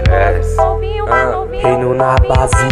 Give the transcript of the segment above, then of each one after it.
estresse. Reino na base.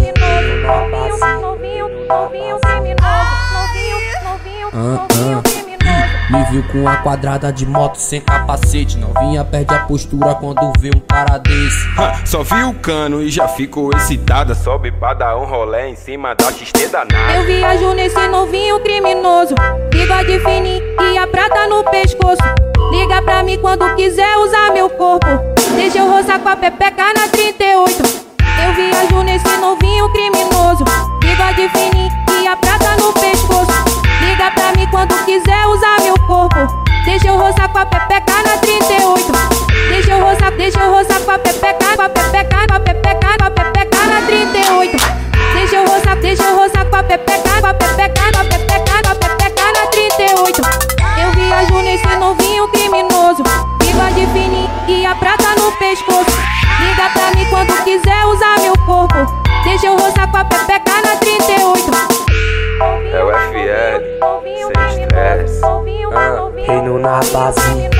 Me viu com a quadrada de moto sem capacete. Novinha perde a postura quando vê um cara desse. Só vi o cano e já ficou excitada. Sobe pra dar um rolê em cima da XT danada. Eu viajo nesse novinho criminoso, bigode fininho e a prata no pescoço. Liga pra mim quando quiser usar meu corpo. Deixa eu roçar com a pepeca na 38. Eu viajo nesse novinho criminoso, bigode fininho e a prata no pescoço. Liga pra mim quando quiser usar meu corpo. Deixa eu roçar com a pepeca na 38. Deixa eu roçar com a pepeca, com a pepeca, com a pepeca, com a pepeca na 38. Deixa eu roçar com a pepeca, com a pepeca, com a pepeca, com a pepeca na 38. Eu viajo nesse novinho criminoso, bigode fininho e a prata no pescoço. Liga pra mim quando quiser usar meu corpo. Deixa eu roçar com a pepeca na 38. É o FL, sem estresse. Reino na base.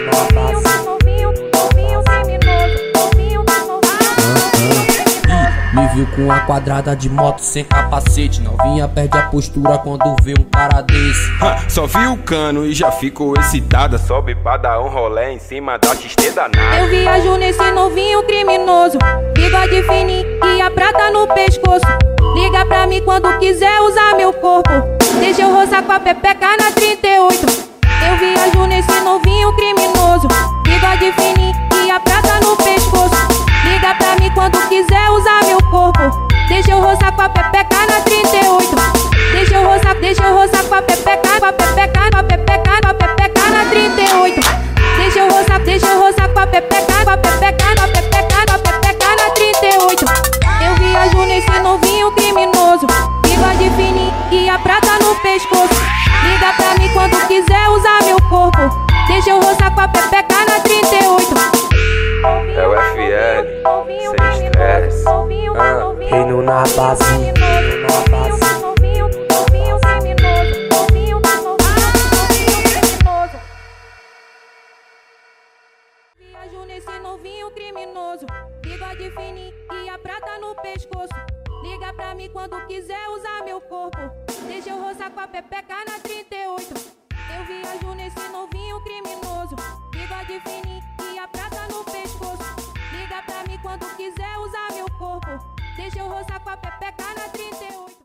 Me viu com a quadrada de moto sem capacete. Novinha perde a postura quando vê um cara desse. Só vi o cano e já ficou excitada. Sobe pra dar um rolê em cima da XT danada. Eu viajo nesse novinho criminoso, bigode fininho e a prata no pescoço. Liga pra mim quando quiser usar meu corpo. Deixa eu roçar com a pepeca na 38. Eu viajo nesse novinho criminoso, bigode fininho e a prata no pescoço. Liga pra mim quando quiser usar meu corpo. Deixa eu roçar com a pepeca na 38. Deixa eu roçar com a pepeca, com a pepeca, com a pepeca, com a pepeca na 38. Deixa eu roçar com a pepeca, com a pepeca, com a pepeca, com a pepeca na 38. Eu viajo nesse novinho criminoso, bigode fininho e a prata no pescoço. Liga pra mim quando quiser usar meu corpo. Deixa eu roçar com a pepeca na 38. É o FL, sem estresse. Reino na base. Viajo nesse novinho criminoso, bigode fininho e a prata no pescoço. Liga pra mim quando quiser usar meu corpo. Deixa eu roçar com a pepeca na 38. Eu viajo nesse novinho criminoso, bigode fininho e a prata no pescoço. Liga pra mim quando quiser usar meu corpo. Deixa eu roçar com a pepeca na 38.